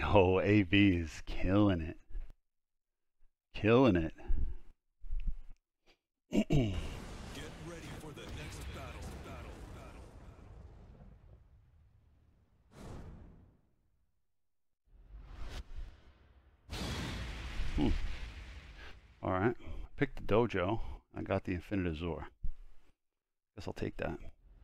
Yo, AB is killing it. Killing it. Get ready for the next battle. Alright. Picked the dojo. I got the Infinite Azure. Guess I'll take that.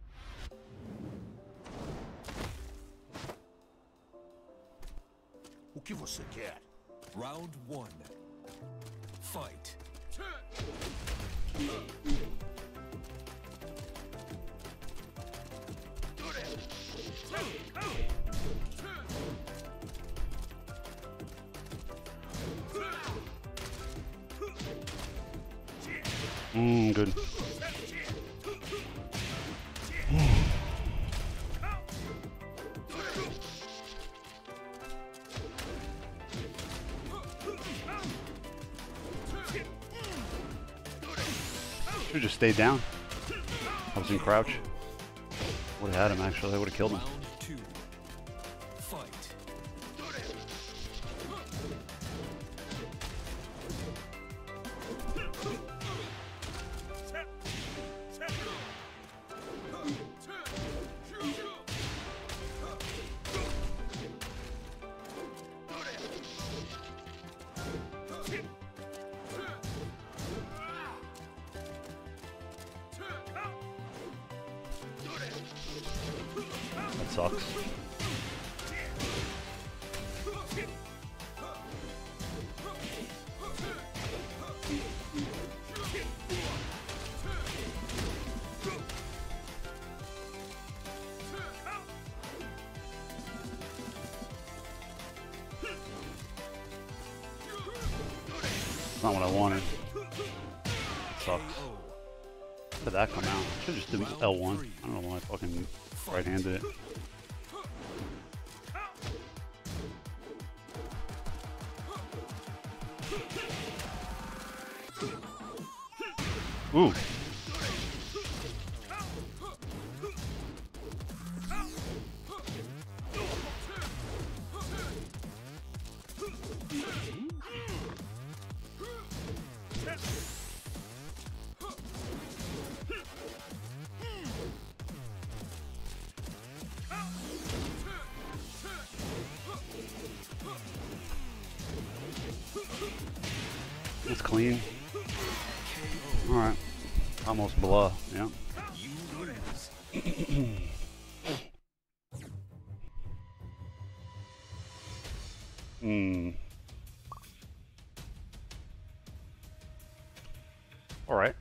O que você quer? Round 1. Fight. Good. Should've just stayed down. I was in crouch. Would have had him actually. I would have killed him. Round 2. Fight. That sucks. Not what I wanted. Sucks. Did that come out? Should just do L1. I don't know why I fucking right-handed it. Ooh. It's clean. Alright. Almost below, yeah. Alright.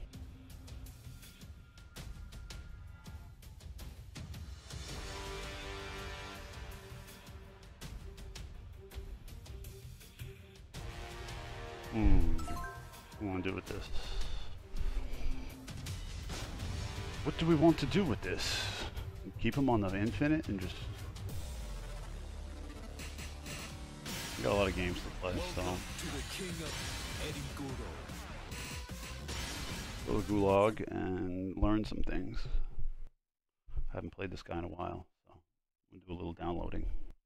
What do we want to do with this? What do we want to do with this? Keep him on the infinite and just... We got a lot of games to play, so... Go to Gulag and learn some things. I haven't played this guy in a while, so we'll do a little downloading.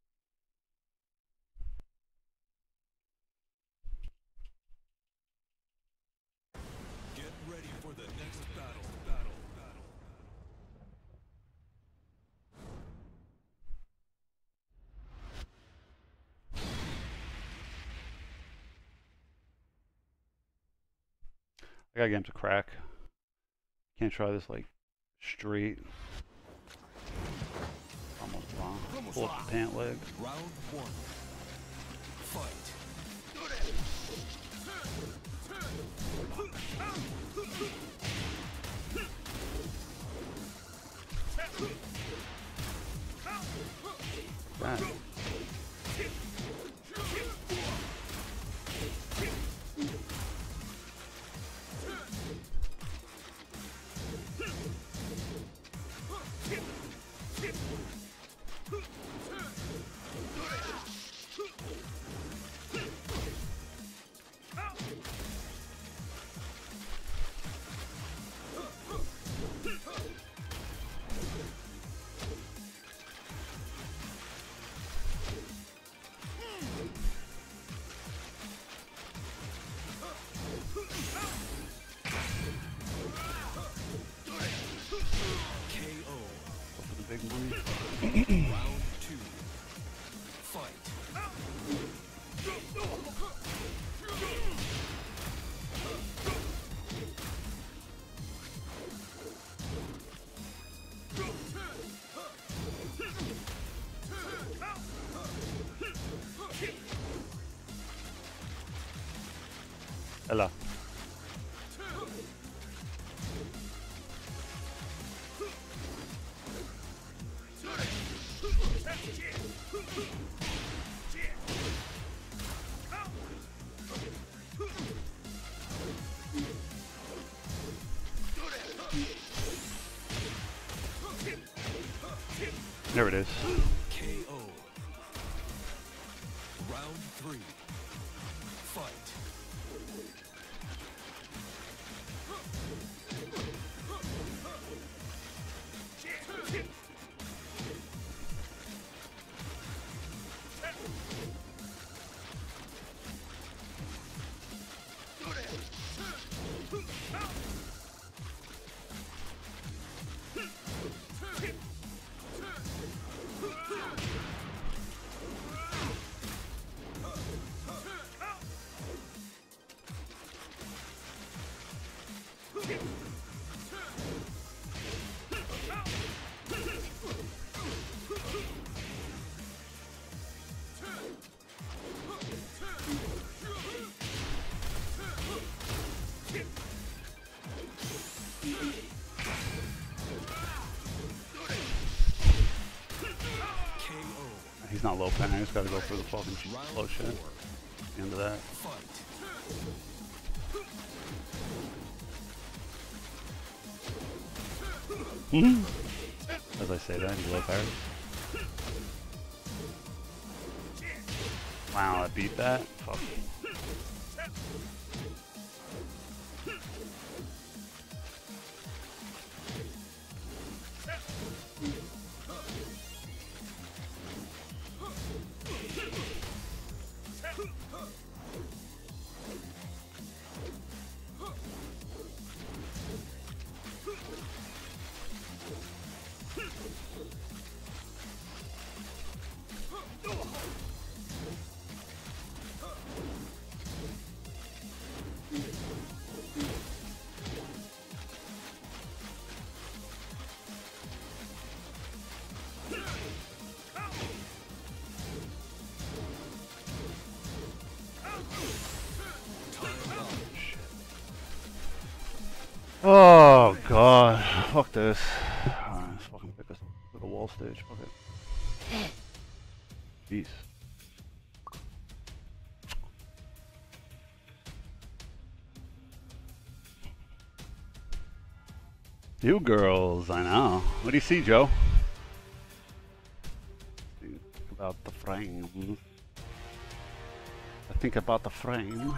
Get ready for the next battle. I gotta get him to crack. Can't try this like straight. Almost wrong. Pull up the pant leg. Round 1. Fight. Right. his money. Round 2. Fight. Ella. There it is. KO. Round 3. Fight. He's not low pen, I just gotta go for the fucking slow shit. End of that. As I say that, he's low parry. Wow, I beat that? Fuck. Oh god, fuck this. Alright, let's fucking pick a wall stage, fuck it. Jeez. You girls, I know. What do you see, Joe? Think about the frame. I think about the frame.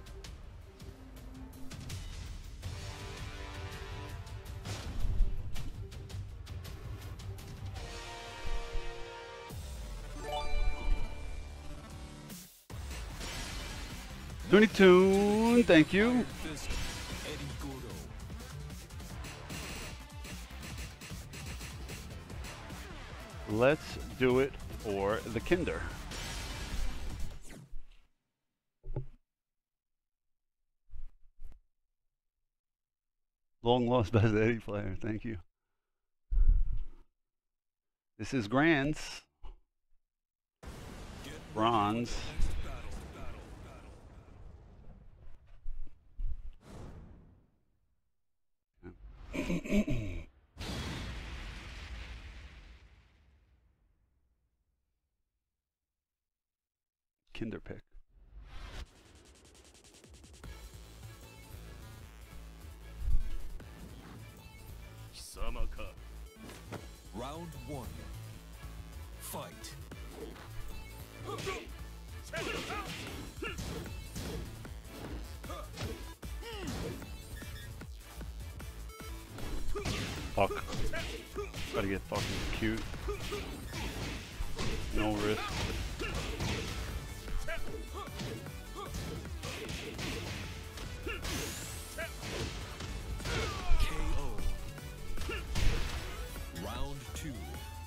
Toonie Toon, thank you. Let's do it for the Kinder. Long lost best Eddy player, thank you. This is Grants. Bronze. Kinder pick. Round 1. Fight. Fuck. Gotta get fucking cute. No risk. KO. Round 2.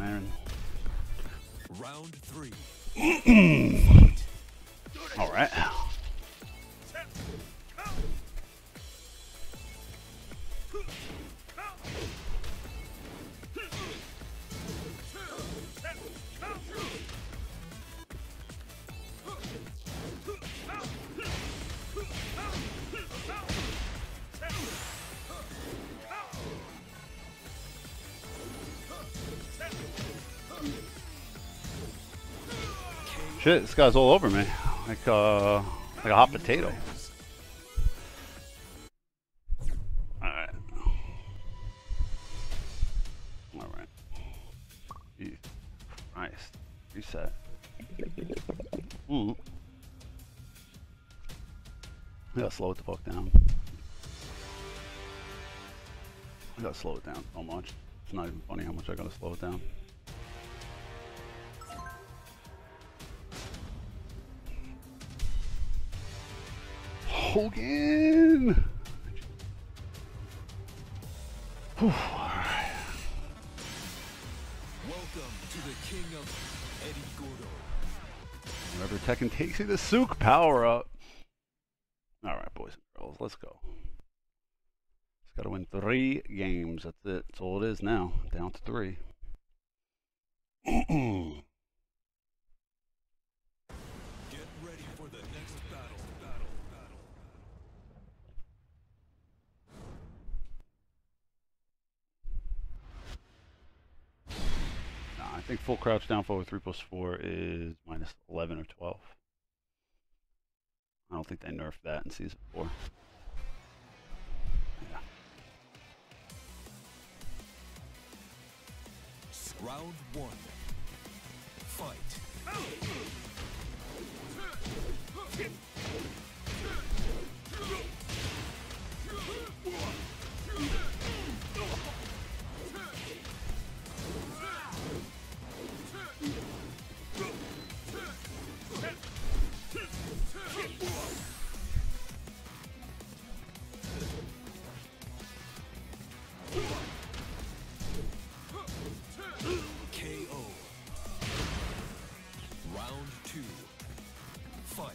Aaron. Round 3. All right. Shit, this guy's all over me, like a hot potato. All right. Nice. Reset. I gotta slow it the fuck down. I gotta slow it down so much. It's not even funny how much I gotta slow it down. Hogan! Whew. Alright. Welcome to the king of Eddy Gordo. Whenever Tekken takes you the Souk power up. Alright, boys and girls, let's go. Just gotta win 3 games. That's it. That's all it is now. Down to 3. Get ready for the next battle. I think full crouch down forward 3+4 is minus 11 or 12. I don't think they nerfed that in season 4. Yeah. Round 1. Fight. KO. Round 2. Fight.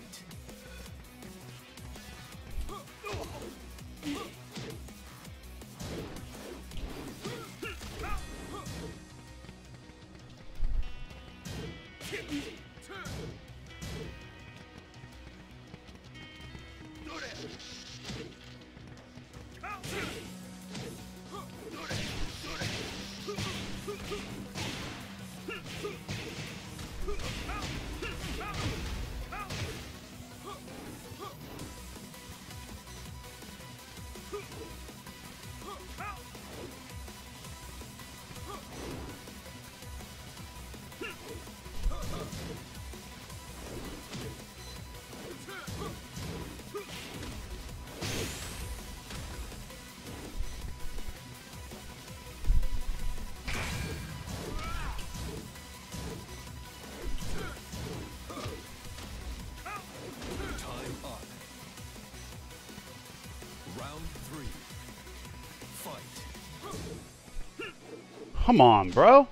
Come on, bro.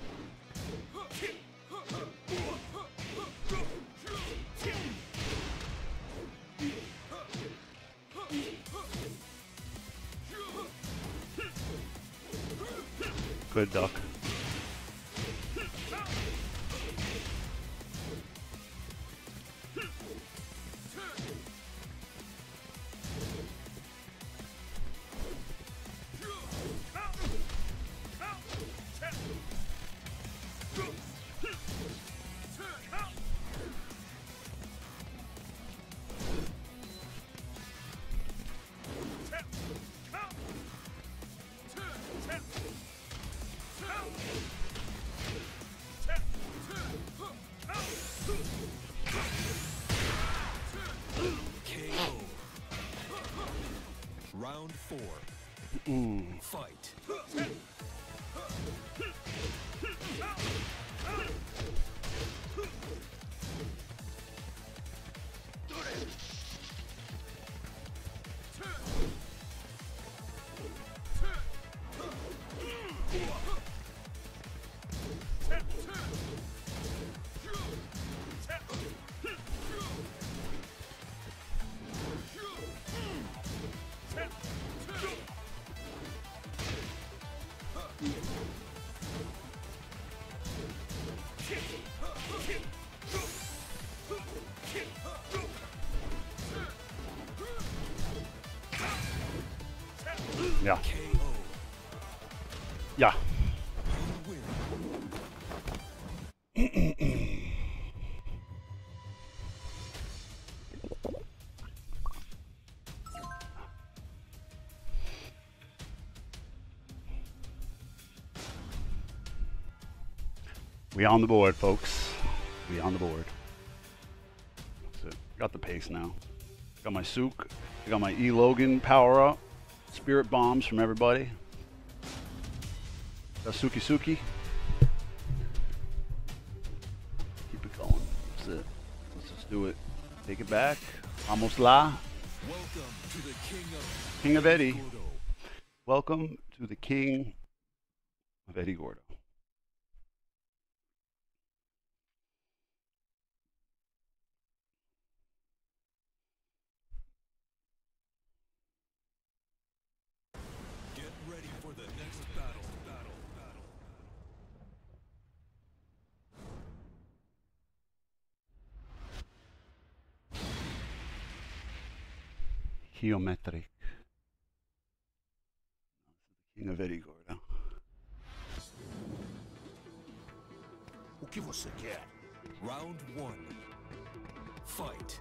Good duck. Round 4. Fight. Yeah. Yeah. We on the board, folks. We on the board. That's it. Got the pace now. Got my Sook. I got my E. Logan power up. Spirit bombs from everybody. Got Suki Suki. Keep it going. That's it. Let's just do it. Take it back. Vamos la. Welcome to the King of Eddy. Gordo. Welcome to the King of Eddy Gordo. Get ready for the next battle. Geometric. King of Eddy Gordo. O que você quer? Round 1. Fight.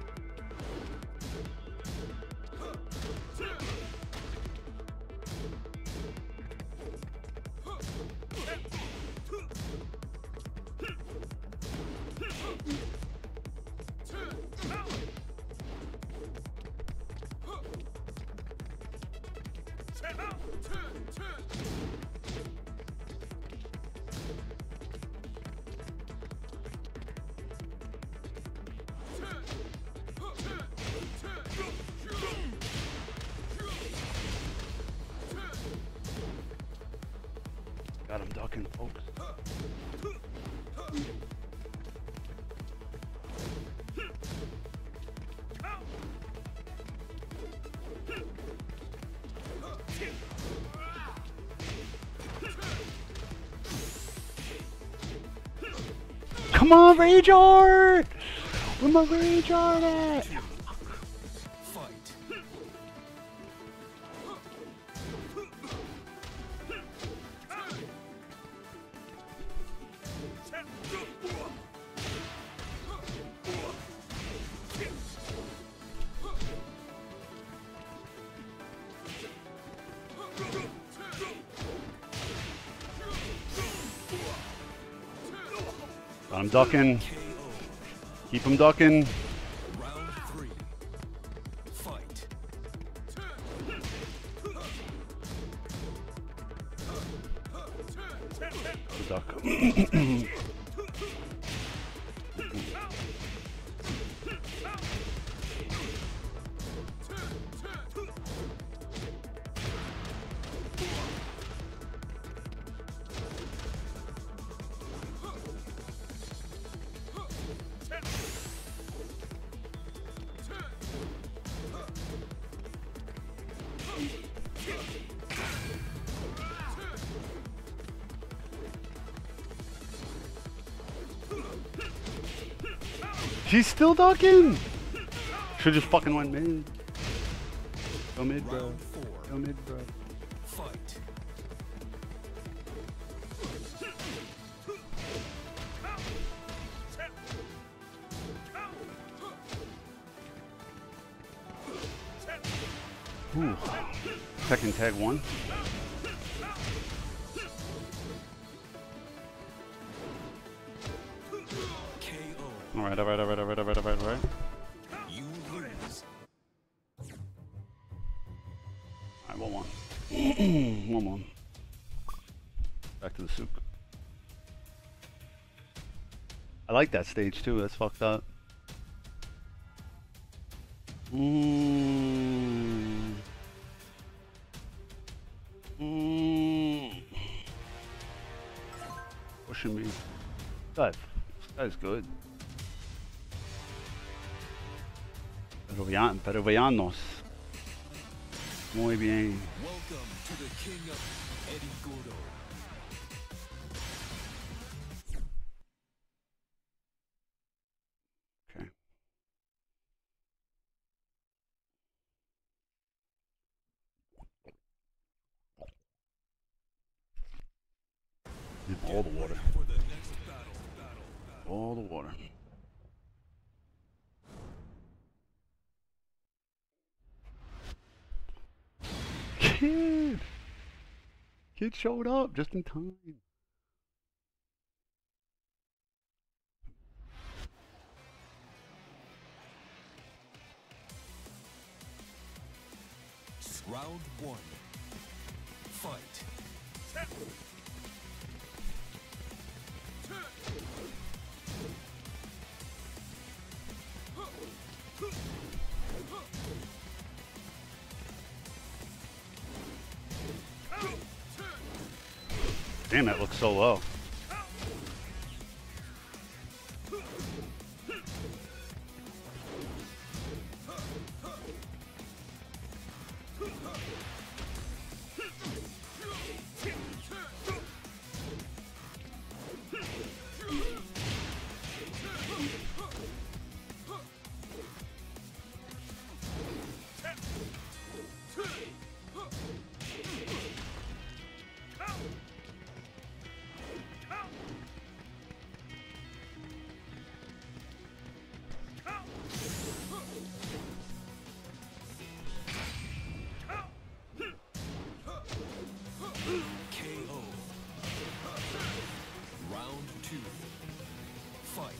Got him ducking, folks. Come on, Rage Art! Where my Rage Art at? Fight. Got him ducking. Keep him ducking. Round 3. Fight. Duck. He's still ducking! Should just fucking went mid. Go mid, bro. Round 4. Go mid, bro. Fight. Ooh. Second tag one. KO. Alright. You lose. Alright, 1-1. 1-1. Back to the Sook. I like that stage too, that's fucked up. Pushing me. Dive. This guy's good. Pero veanos. Muy bien. Welcome to the King of Eddy Gordo. Need all the water. For the next battle. All the water. Kid! Kid showed up just in time. Round one. Fight. Damn, that looks so low. KO. Round two. Fight.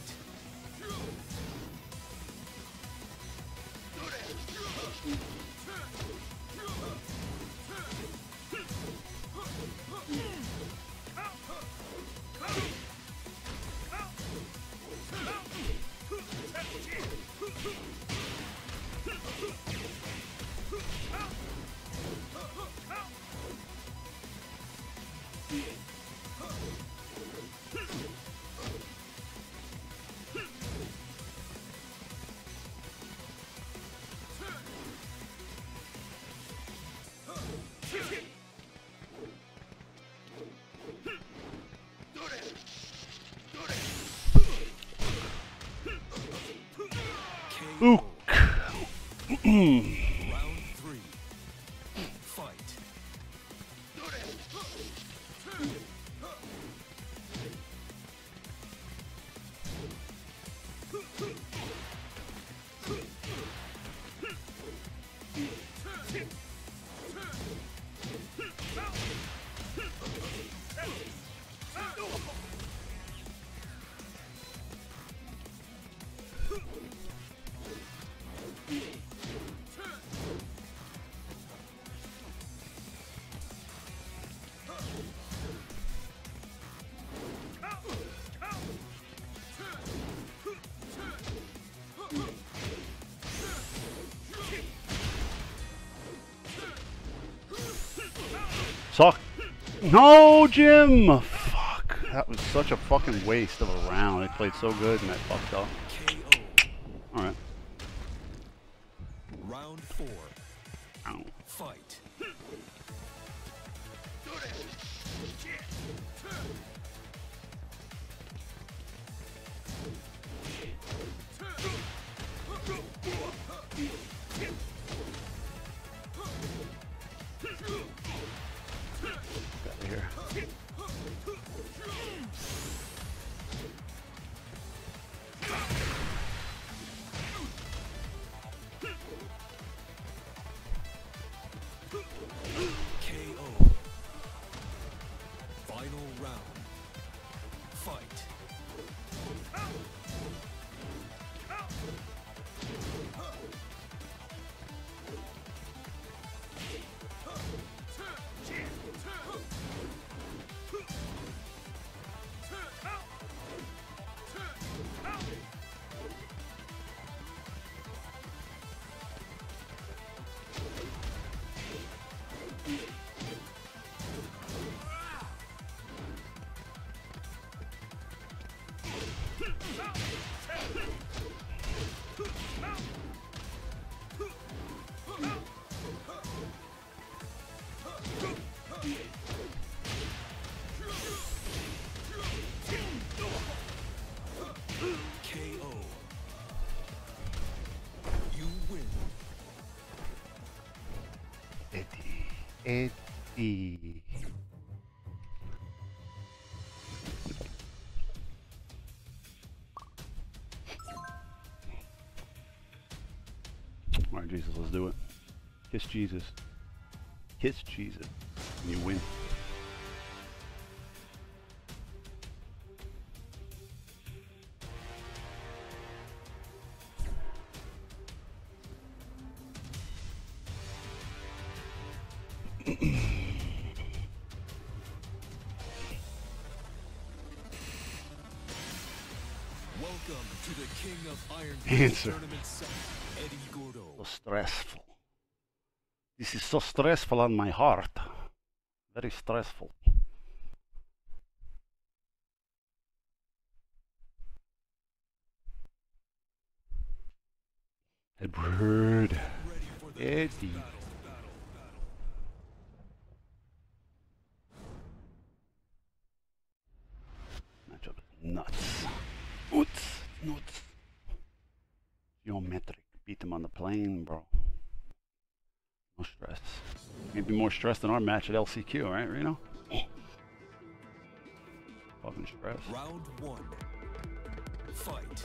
Ook. Round three. Fight. Suck. No, Jim! Fuck. That was such a fucking waste of a round. They played so good and that fucked up. KO. Alright. Round four. Ow. Fight. Get out of here. KO. Final round. Fight. KO. You win. Eddy. Eddy. Jesus, let's do it. Kiss Jesus. Kiss Jesus. And you win. Welcome to the King of Iron Answer. Tournament 7, Eddy Gordo. So stressful. This is so stressful on my heart. Very stressful. Edward. Ready for the next Eddy. battle. Matchup is nuts. Nuts. Geometric. Beat them on the plane, bro. No stress. Maybe more stress than our match at LCQ, right, Reno? Fucking stress. Round 1. Fight.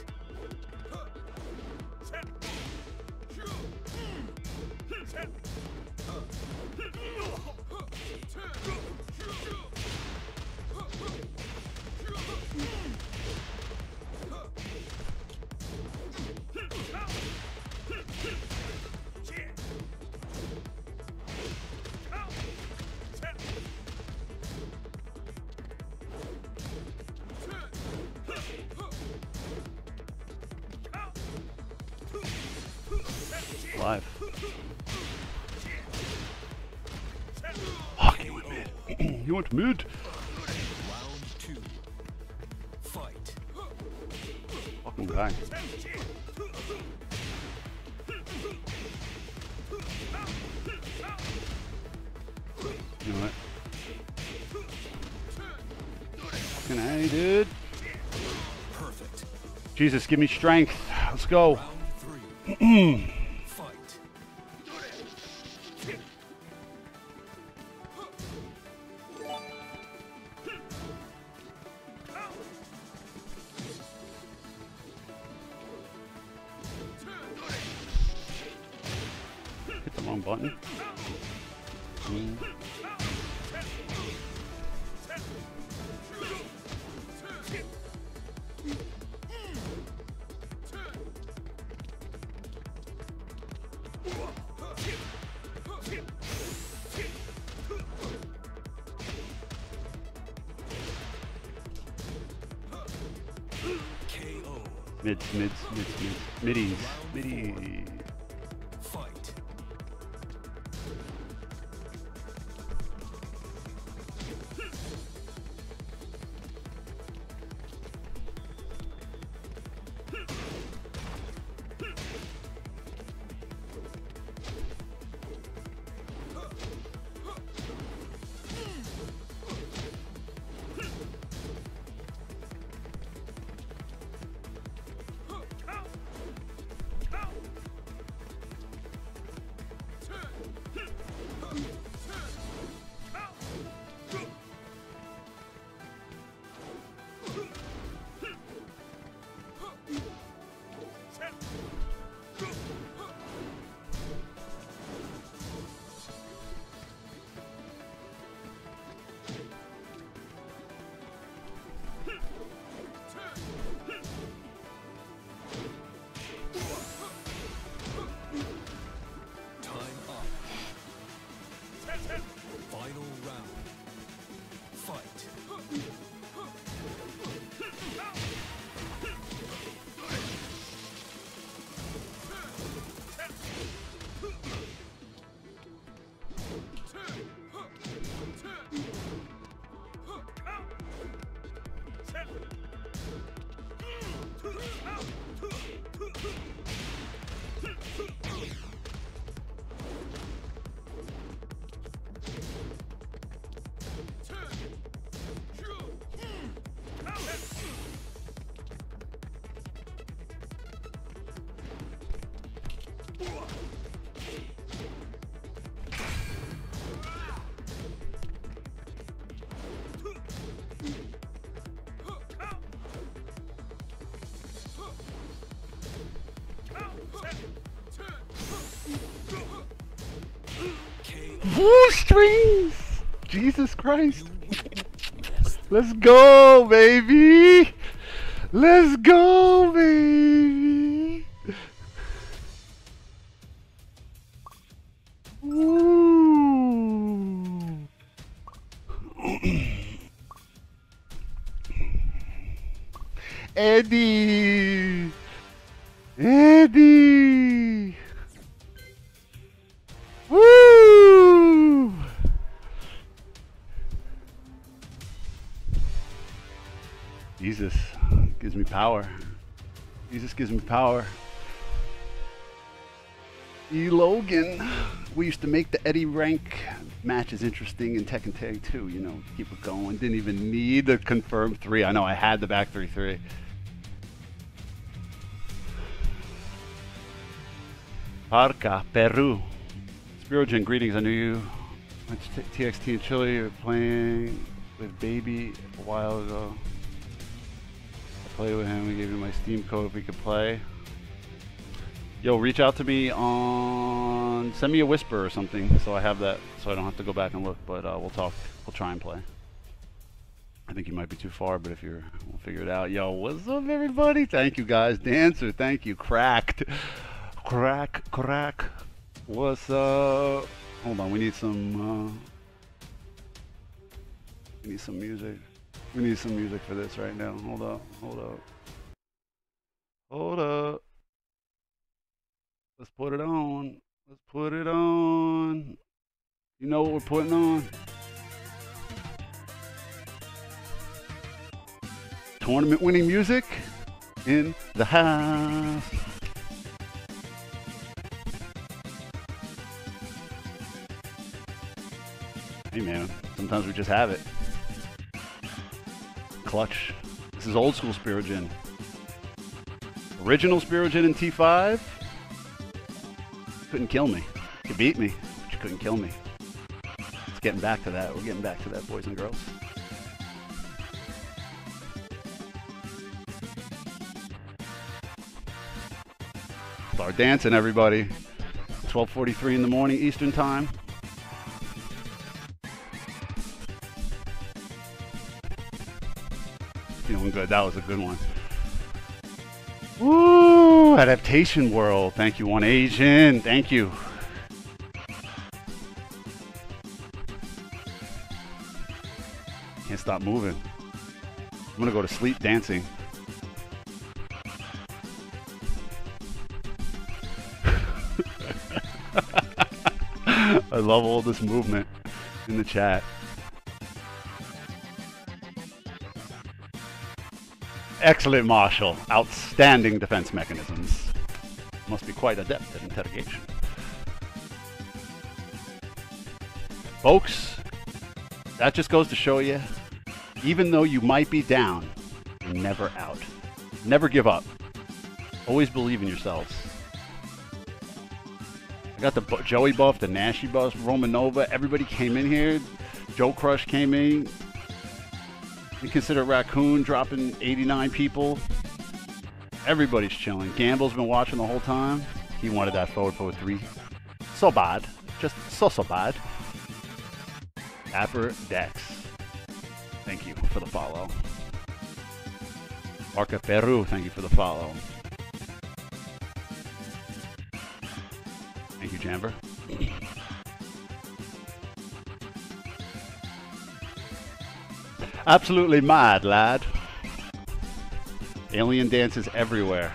Live. Fuck, you went mid. You went mid? Round 2. Fight. Fucking guy. You know what? Fucking A, dude. Perfect. Jesus, give me strength. Let's go. Round 3. Fight. Hit the wrong button. KO. Middies. Fight. Time up. Final round. Fight. Woo, strings! Jesus Christ. Let's go, baby! Let's go, baby! Woo! Eddy! Eddy! Woo! Jesus gives me power. Jesus gives me power. Logan. We used to make the Eddy rank matches interesting in Tekken Tag 2, you know, keep it going. Didn't even need a confirmed 3. I know I had the back 3-3. Parca, Peru. SperoGin, greetings. I knew you went to TXT in Chile. You were playing with Baby a while ago. I played with him. We gave you my Steam code if we could play. Yo, reach out to me on... Send me a whisper or something so I have that, so I don't have to go back and look. But we'll talk. We'll try and play. I think you might be too far, but if you're... We'll figure it out. Yo, what's up, everybody? Thank you, guys. Dancer, thank you. Cracked. Crack. What's up? Hold on, we need some music. We need some music for this right now. Hold up. Let's put it on. You know what we're putting on? Tournament winning music in the house. Hey man, sometimes we just have it. Clutch. This is old school SperoGin. Original SperoGin in T5. Couldn't kill me. You could beat me, but you couldn't kill me. It's getting back to that. We're getting back to that, boys and girls. Start dancing, everybody. 12:43 in the morning Eastern time. Feeling good. That was a good one. Woo! Adaptation World. Thank you, One Asian. Thank you. Can't stop moving. I'm gonna go to sleep dancing. I love all this movement in the chat. Excellent, Marshall. Outstanding defense mechanisms. Must be quite adept at interrogation. Folks, that just goes to show you, even though you might be down, you're never out. Never give up. Always believe in yourselves. I got the Joey buff, the Nashi buff, Romanova. Everybody came in here. Joe Crush came in. You consider Raccoon dropping 89 people. Everybody's chilling. Gamble's been watching the whole time. He wanted that forward 3. So bad. Just so bad. Dapper Dex. Thank you for the follow. Marca Peru, thank you for the follow. Thank you, Jamber. Absolutely mad, lad. Alien dances everywhere.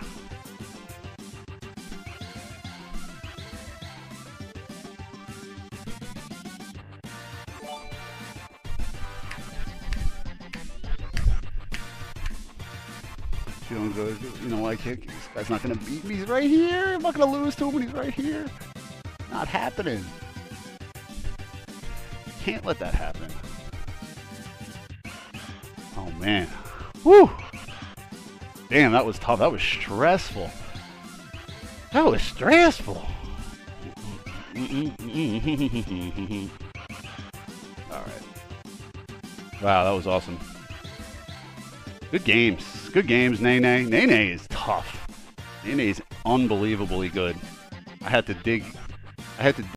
Feeling good. You know, like, this guy's not going to beat me. He's right here. I'm not going to lose to him when he's right here. Not happening. Can't let that happen. Oh, man. Whew. Damn, that was tough. That was stressful. That was stressful. All right. Wow, that was awesome. Good games. Good games, Nene. Nene is tough. Nene is unbelievably good. I had to dig